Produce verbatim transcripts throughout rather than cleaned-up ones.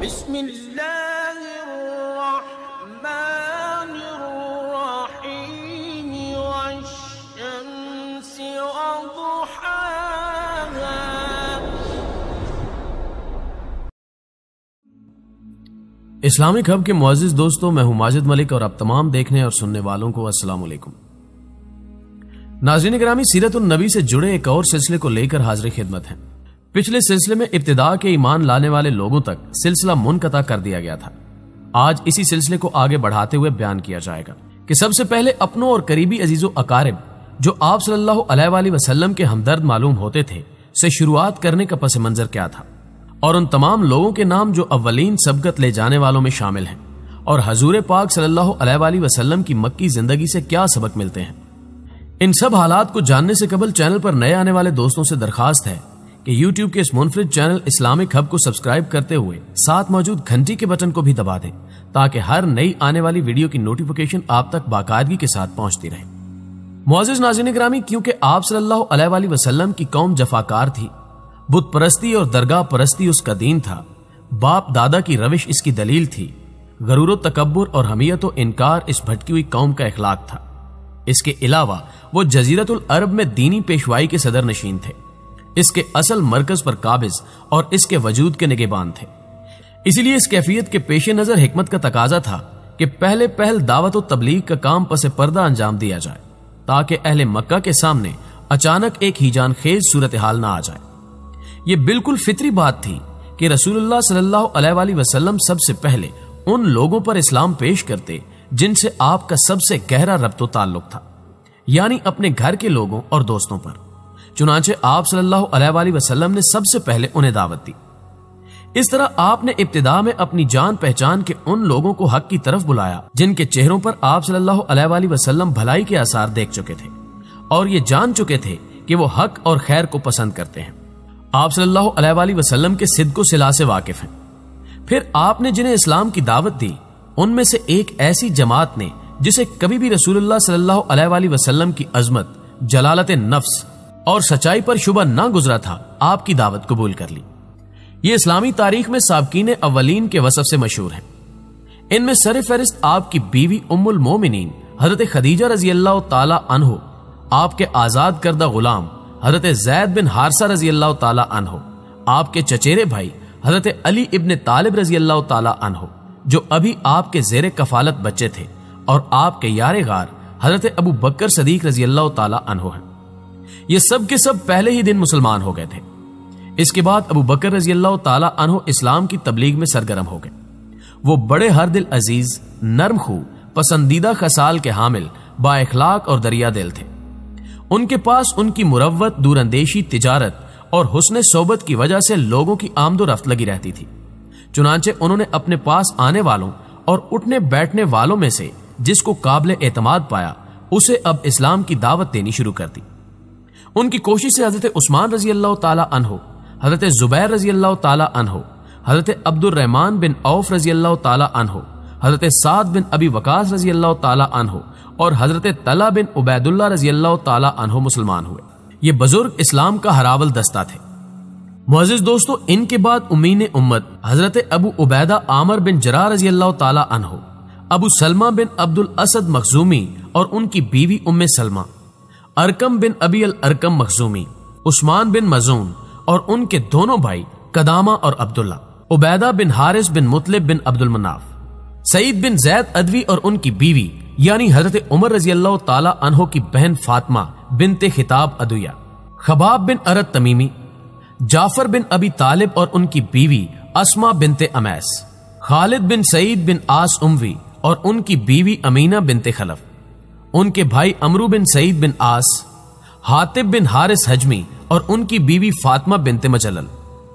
بسم اللہ الرحمن الرحیم والشمس وضحاها۔ اسلامک ہب کے معزز دوستوں، میں ہوں ماجد ملک اور آپ تمام دیکھنے اور سننے والوں کو السلام علیکم۔ ناظرین گرامی، سیرت النبی سے جڑے ایک اور سلسلے کو لے کر حاضر خدمت ہیں۔ پچھلے سلسلے میں ابتدا کے ایمان لانے والے لوگوں تک سلسلہ منقطع کر دیا گیا تھا۔ آج اسی سلسلے کو آگے بڑھاتے ہوئے بیان کیا جائے گا کہ سب سے پہلے اپنوں اور قریبی عزیز و اقارب جو آپ صلی اللہ علیہ وآلہ وسلم کے ہمدرد معلوم ہوتے تھے سے شروعات کرنے کا پس منظر کیا تھا، اور ان تمام لوگوں کے نام جو اولین سبقت لے جانے والوں میں شامل ہیں، اور حضور پاک صلی اللہ علیہ وآلہ وسلم کی مکی زندگی سے کیا سبق ملتے ہیں۔ ان سب حالات کو جاننے سے قبل چینل پر نئے آنے والے دوستوں سے درخواست ہے کہ یوٹیوب کے اس منفرد چینل اسلامک ہب کو سبسکرائب کرتے ہوئے ساتھ موجود گھنٹی کے بٹن کو بھی دبا دیں تاکہ ہر نئی آنے والی ویڈیو کی نوٹیفیکیشن آپ تک باقاعدگی کے ساتھ پہنچتی رہے۔ معزز ناظرین گرامی، کیونکہ آپ صلی اللہ علیہ وآلہ وسلم کی قوم جفاکار تھی، بت پرستی اور درگاہ پرستی اس کا دین تھا، باپ دادا کی روش اس کی دلیل تھی، غرور و تکبر اور حمیت و انکار اس بھٹکی ہوئی قوم کا اخلاق تھا۔ اس کے علاوہ وہ جزیرت العرب میں دینی پیشوائی کے صدر نشین تھے، اس کے اصل مرکز پر قابض اور اس کے وجود کے نگہبان تھے۔ اسی لیے اس کیفیت کے پیش نظر حکمت کا تقاضا تھا کہ پہلے پہل دعوت و تبلیغ کا کام پس پردہ انجام دیا جائے تاکہ اہل مکہ کے سامنے اچانک ایک ہیجان خیز صورتحال نہ آ جائے۔ یہ بالکل فطری بات تھی کہ رسول اللہ صلی اللہ علیہ وآلہ وسلم سب سے پہلے ان لوگوں پر اسلام پیش کرتے جن سے آپ کا سب سے گہرا ربط و تعلق تھا، یعنی اپنے گھر کے لوگوں اور دوستوں پر۔ چنانچہ آپ صلی اللہ علیہ وآلہ وسلم نے سب سے پہلے انہیں دعوت دی۔ اس طرح آپ نے ابتدا میں اپنی جان پہچان کے ان لوگوں کو حق کی طرف بلایا جن کے چہروں پر آپ صلی اللہ علیہ وآلہ وسلم بھلائی کے آثار دیکھ چکے تھے اور یہ جان چکے تھے کہ وہ حق اور خیر کو پسند کرتے ہیں۔ آپ صلی اللہ علیہ وآلہ وسلم کے صدق و صلاح سے واقف ہیں۔ پھر آپ نے جنہیں اسلام کی دعوت دی ان میں سے ایک ایسی جماعت نے جسے کبھی بھی رسول اللہ صلی اللہ علیہ وآلہ وسلم کی عظمت، جلالت نفس اور سچائی پر شبہ نہ گزرا تھا، آپ کی دعوت قبول کر لی۔ یہ اسلامی تاریخ میں سابقین اولین کے وصف سے مشہور ہیں۔ ان میں سر فہرست آپ کی بیوی ام المومنین حضرت خدیجہ رضی اللہ تعالی عنہ، آپ کے آزاد کردہ غلام حضرت زید بن حارثہ رضی اللہ تعالی عنہ، آپ کے چچیرے بھائی حضرت علی ابن طالب رضی اللہ تعالی عنہ جو ابھی آپ کے زیر کفالت بچے تھے، اور آپ کے یار غار حضرت ابو بکر صدیق رضی اللہ تعالی عنہ ہیں۔ یہ سب کے سب پہلے ہی دن مسلمان ہو گئے تھے۔ اس کے بعد ابو بکر رضی اللہ تعالی عنہ اسلام کی تبلیغ میں سرگرم ہو گئے۔ وہ بڑے ہر دل عزیز، نرم خو، پسندیدہ خصال کے حامل، با اخلاق اور دریا دل تھے۔ ان کے پاس ان کی مروت، دور اندیشی، تجارت اور حسن صحبت کی وجہ سے لوگوں کی آمد و رفت لگی رہتی تھی۔ چنانچہ انہوں نے اپنے پاس آنے والوں اور اٹھنے بیٹھنے والوں میں سے جس کو قابل اعتماد پایا اسے اب اسلام کی دعوت دینی شروع کر دی۔ ان کی کوشش سے حضرت عثمان رضی اللہ تعالی عنہ، حضرت زبیر رضی اللہ تعالی عنہ، حضرت عبد الرحمن بن عوف رضی اللہ تعالی عنہ، حضرت سعد بن ابی وقاص رضی اللہ تعالی عنہ اور حضرت طلحہ بن عبید اللہ رضی اللہ تعالی عنہ مسلمان ہوئے۔ یہ بزرگ اسلام کا ہراول دستہ تھے۔ معزز دوستو، ان کے بعد امین امت حضرت ابو عبیدہ عامر بن جراح رضی اللہ تعالی عنہ، ابو سلمہ بن عبد الاسد مخزومی اور ان کی بیوی ام سلمہ، ارکم بن ابی الارکم مخزومی، عثمان بن مزون اور ان کے دونوں بھائی قدامہ اور عبداللہ، عبیدہ بن حارث بن مطلب بن عبد المناف، سعید بن زید ادوی اور ان کی بیوی یعنی حضرت عمر رضی اللہ تعالی عنہ کی بہن فاطمہ بنت خطاب ادویہ، خباب بن ارد تمیمی، جعفر بن ابی طالب اور ان کی بیوی اسما بنت امیس، خالد بن سعید بن آس اموی اور ان کی بیوی امینہ بنت خلف، ان کے بھائی عمرو بن سعید بن آس، حاتب بن حارث حجمی اور ان کی بیوی فاطمہ بنت مجلل،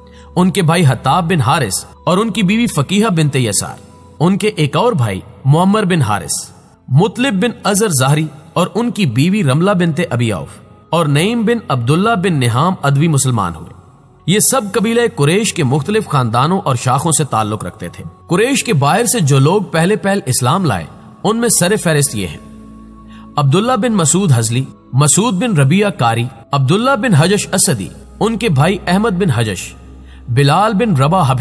ان کے بھائی حتاب بن حارث اور ان کی بیوی فقیہ بنت یسار، ان کے ایک اور بھائی معمر بن حارث، مطلب بن ازر ظاہری اور ان کی بیوی رملہ بنت ابی عوف اور نعیم بن عبداللہ بن نہام ادوی مسلمان ہوئے۔ یہ سب قبیلہ قریش کے مختلف خاندانوں اور شاخوں سے تعلق رکھتے تھے۔ قریش کے باہر سے جو لوگ پہلے پہل اسلام لائے ان میں سر فہرست یہ ہیں: عبداللہ بن مسعود حزلی، مسعود بن ربیعہ کاری، عبداللہ بن حجش اسدی، ان کے بھائی احمد بن حجش، بلال بن ربا حبشی،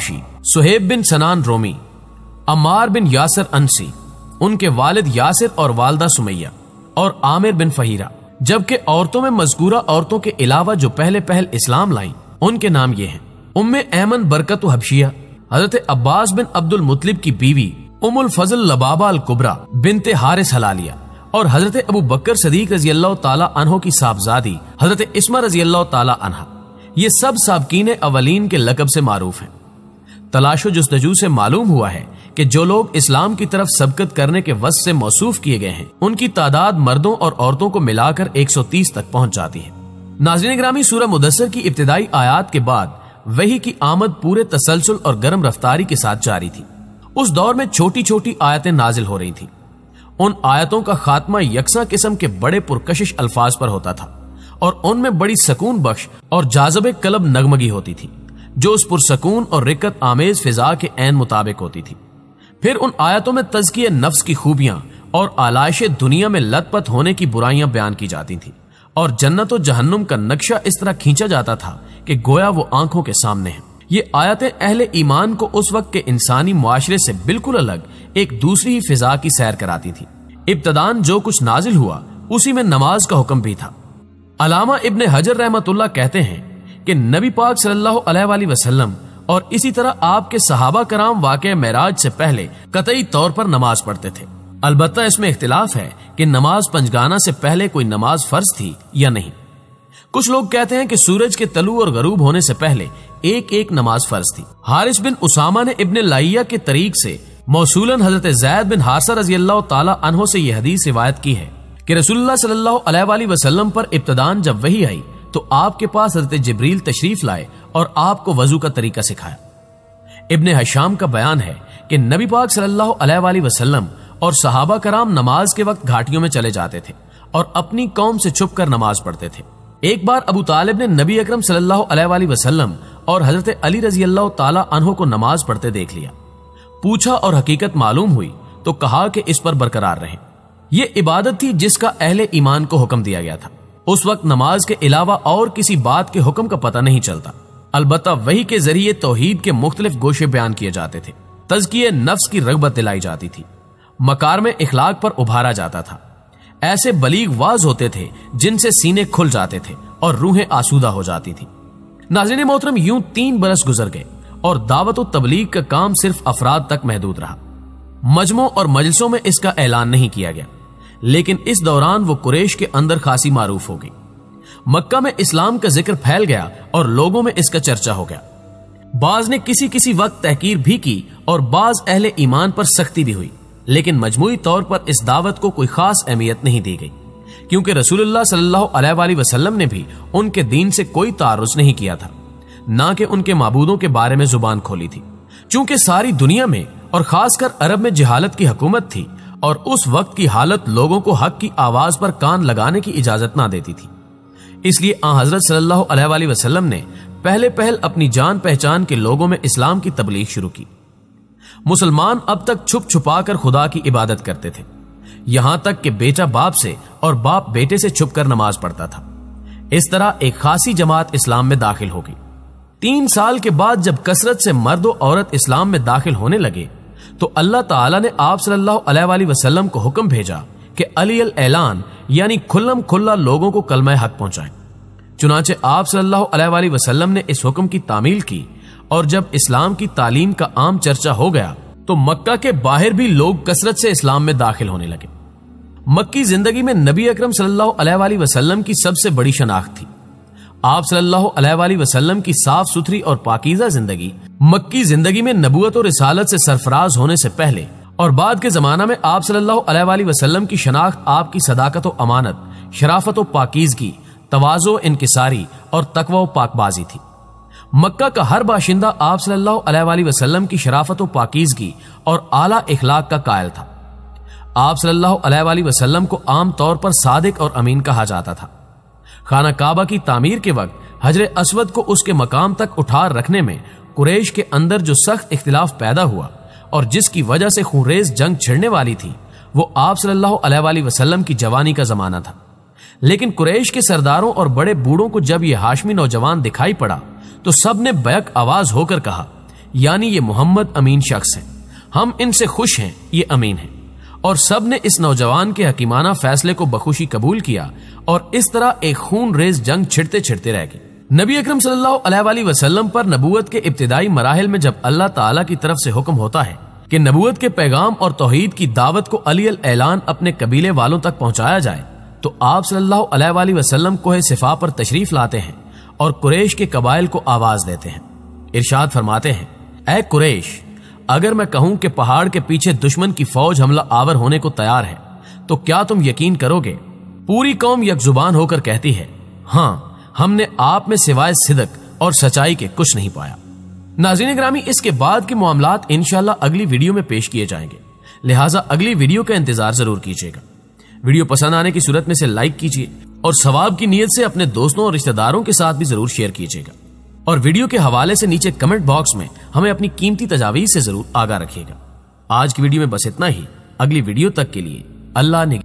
सुहेब बिन सनान रोमी, अम्मार बिन यासर अंसी, उनके वालिद यासिर और वालदा सुमैया और आमिर बिन फहीरा। जबकि औरतों में मज़कूरा औरतों के अलावा जो पहले पहल इस्लाम लाईं उनके नाम ये हैं: उम्मे ऐमन बरकत हबशिया, हजरत अब्बास बिन अब्दुल मुत्तलिब की बीवी उम्मुल फजल लबाबा अल कुबरा बिनते हारिस हलालिया, और हजरत अबू बकर सदीक रजी अल्लाह ताला अन्हो की साहबजादी हजरत इस्मा रजी अल्लाह ताला अन्हा। ये सब साबकीन अवलीन के लकब से मारूफ हैं। तलाशो जुस्तजू से मालूम हुआ है कि जो लोग इस्लाम की तरफ सबकत करने के वस से मौसूफ किए गए हैं उनकी तादाद मर्दों और औरतों को मिलाकर एक सौ तीस तक पहुंच जाती है। नाज़रीन ग्रामी, सूरह मुदस्सिर की इब्तिदाई आयात के बाद वही की आमद पूरे तसलसल और गर्म रफ्तारी के साथ जारी थी। उस दौर में छोटी छोटी आयतें नाजिल हो रही थी। उन आयतों का खात्मा यकसा किस्म के बड़े पुरकशिश अल्फाज पर होता था और उनमें बड़ी सकून बख्श और जाज़बे कलब नगमगी होती थी जो उस पुरसकून और रिक्कत आमेज फिजा के ऐन मुताबिक होती थी। फिर उन आयतों में तज़किए नफ्स की खूबियां और आलाइशे दुनिया में लतपत होने की बुराइयां बयान की जाती थी और जन्नत और जहन्नुम का नक्शा इस तरह खींचा जाता था कि गोया वो आंखों के सामने है। ये आयतें अहले ईमान को उस वक्त के इंसानी मुआशरे से बिल्कुल अलग एक दूसरी ही फिजा की सैर कराती थी। इब्तदान जो कुछ नाजिल हुआ उसी में नमाज का हुक्म भी था। अलामा इब्ने हजर रहमतुल्लाह कहते हैं कि नबी पाक सल्लल्लाहु अलैहि वसल्लम और इसी तरह आपके सहाबा कराम वाक़े मेराज से पहले कतई तौर पर नमाज पढ़ते थे। अलबत्ता इसमें इख्तिलाफ है कि नमाज पंजगाना से पहले कोई नमाज फर्ज थी या नहीं। कुछ लोग कहते हैं कि सूरज के तलू और गरूब होने से पहले एक एक नमाज फर्ज थी। हारिस बिन उसामा ने इब्ने लाइया के तरीक से मौसूलन हजरत ज़ैद बिन हारिसा रज़ी अल्लाह ताला अन्हो से यह हदीस रिवायत की है कि रसूलुल्लाह सल्लल्लाहु अलैहि वसल्लम पर इब्तिदान जब वही आई तो आपके पास हजरत जिब्रील तशरीफ लाए और आपको वजू का तरीका सिखाया। इब्ने हशाम का बयान है कि नबी पाक सल्लल्लाहु अलैहि वसल्लम और सहाबा कराम नमाज के वक्त घाटियों में चले जाते थे और अपनी कौम से छुपकर नमाज पढ़ते थे। एक बार अबू तालिब ने नबी अकरम सल्लल्लाहु अलैहि वसल्लम और हजरत अली रजी अल्लाह ताला अन्हो को नमाज पढ़ते देख लिया। पूछा और हकीकत मालूम हुई तो कहा कि इस पर बरकरार रहें। यह इबादत थी जिसका अहले ईमान को हुक्म दिया गया था। उस वक्त नमाज के अलावा और किसी बात के हुक्म का पता नहीं चलता। अलबत्ता वही के जरिए तौहीद के मुख्तलिफ गोशे बयान किए जाते थे। तज़किए नफ्स की रग़बत दिलाई जाती थी। मकार में इखलाक पर उभारा जाता था। ऐसे बलीग वाज होते थे जिनसे सीने खुल जाते थे और रूहें आसूदा हो जाती थी। नाज़रीन मोहतरम, यूं तीन बरस गुजर गए और दावत और तबलीग का काम सिर्फ अफराद तक महदूद रहा। मजमों और मजलिसों में इसका ऐलान नहीं किया गया, लेकिन इस दौरान वो कुरैश के अंदर खासी मारूफ हो गई। मक्का में इस्लाम का जिक्र फैल गया और लोगों में इसका चर्चा हो गया। बाज ने किसी किसी वक्त तहकीर भी की और बाज अहले ईमान पर सख्ती भी हुई, लेकिन मजमूई तौर पर इस दावत को कोई खास अहमियत नहीं दी गई, क्योंकि रसूलुल्लाह सल्लल्लाहु अलैहि वसल्लम ने भी उनके दीन से कोई तारुज़ नहीं किया था, ना कि उनके माबूदों के बारे में जुबान खोली थी। चूंकि सारी दुनिया में और खासकर अरब में जहालत की हुकूमत थी और उस वक्त की हालत लोगों को हक की आवाज पर कान लगाने की इजाजत ना देती थी, इसलिए आ हजरत सल्लल्लाहु अलैहि वसल्लम ने पहले पहल अपनी जान पहचान के लोगों में इस्लाम की तबलीग शुरू की। मुसलमान अब तक छुप छुपा कर खुदा की इबादत करते थे, यहां तक कि बेटा बाप से और बाप बेटे से छुपकर नमाज पढ़ता था। इस तरह एक खासी जमात इस्लाम में दाखिल हो गई। तीन साल के बाद जब कसरत से मर्द और औरत इस्लाम में दाखिल होने लगे तो अल्लाह ताला ने आप सल्लल्लाहु अलैहि वसल्लम को हुक्म भेजा कि अली अल ऐलान यानी खुल्लम खुल्ला लोगों को कलमा हक पहुंचाएं। चुनाचे आप सल्लल्लाहु अलैहि वसल्लम ने इस हुक्म की तामील की और जब इस्लाम की तालीम का आम चर्चा हो गया तो मक्का के बाहर भी लोग कसरत से इस्लाम में दाखिल होने लगे। मक्की जिंदगी में नबी अकरम सल्लल्लाहु अलैहि वसल्लम की सबसे बड़ी शनाख्त थी। आप सल्लल्लाहु अलैहि वसल्लम की साफ सुथरी और पाकीज़ा जिंदगी मक्की जिंदगी में नबूवत और रिसालत से सरफराज होने से पहले और बाद के जमाना में आप सल्लल्लाहु अलैहि वसल्लम की शनाख्त आपकी सदाकत और अमानत, शराफत और पाकीज़गी, तवाज़ो, इनकिसारी और तकवा और पाकबाजी थी। मक्का का हर बाशिंदा आप सल्लल्लाहु अलैहि वसल्लम की शराफत और पाकीज़गी और आला इखलाक का कायल था। आप सल्लल्लाहु अलैहि वसल्लम को आम तौर पर सादिक और अमीन कहा जाता था। खाना काबा की तामीर के वक्त हजर अस्वद को उसके मकाम तक उठा रखने में कुरैश के अंदर जो सख्त इख्तिलाफ पैदा हुआ और जिसकी वजह से खूनरेज जंग छिड़ने वाली थी, वो आप सल्लल्लाहु अलैहि वसल्लम की जवानी का जमाना था। लेकिन कुरैश के सरदारों और बड़े बूढ़ों को जब यह हाशमी नौजवान दिखाई पड़ा तो सब ने बैक आवाज होकर कहा, यानी ये मोहम्मद अमीन शख्स हैं, हम इनसे खुश हैं, ये अमीन हैं। और सब ने इस नौजवान के हकीमाना फैसले को बखुशी कबूल किया और इस तरह एक खून रेज जंग छिड़ते छिड़ते रह गई। नबी अकरम सल्लल्लाहु अलैहि वसल्लम पर नबूवत के इब्तिदाई मराहिल में जब अल्लाह ताला की तरफ से हुक्म होता है कि नबूवत के पैगाम और तौहीद की दावत को अली अल ऐलान अपने कबीले वालों तक पहुंचाया जाए, तो आप सल्लल्लाहु अलैहि वसल्लम कोहे सिफा पर तशरीफ लाते हैं और कुरैश के कबाइल को आवाज देते हैं। इरशाद फरमाते हैं, ऐ कुरैश, अगर मैं कहूं कि पहाड़ के पीछे दुश्मन की फौज हमला आवर होने को तैयार है, तो क्या तुम यकीन करोगे? पूरी कौम यकजुबान होकर कहती है, हाँ, हमने आप में सिवाय सिदक और सच्चाई के कुछ नहीं पाया। नाज़रीन ग्रामी, इसके बाद के मामलात इंशाल्लाह अगली वीडियो में पेश किए जाएंगे, लिहाजा अगली वीडियो का इंतजार जरूर कीजिएगा। वीडियो पसंद आने की सूरत में से लाइक कीजिए और सवाब की नीयत से अपने दोस्तों और रिश्तेदारों के साथ भी जरूर शेयर कीजिएगा। और वीडियो के हवाले से नीचे कमेंट बॉक्स में हमें अपनी कीमती तजावीज़ से जरूर आगाह रखिएगा। आज की वीडियो में बस इतना ही। अगली वीडियो तक के लिए अल्लाह ने